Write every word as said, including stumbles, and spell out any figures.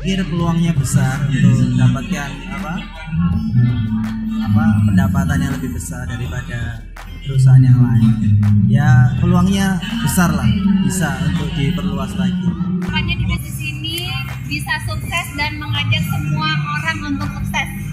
pikir peluangnya besar untuk mendapatkan apa apa pendapatan yang lebih besar daripada perusahaan yang lain. Ya peluangnya besar lah, bisa untuk diperluas lagi. Makanya di bisnis ini bisa sukses dan mengajak semua orang untuk sukses.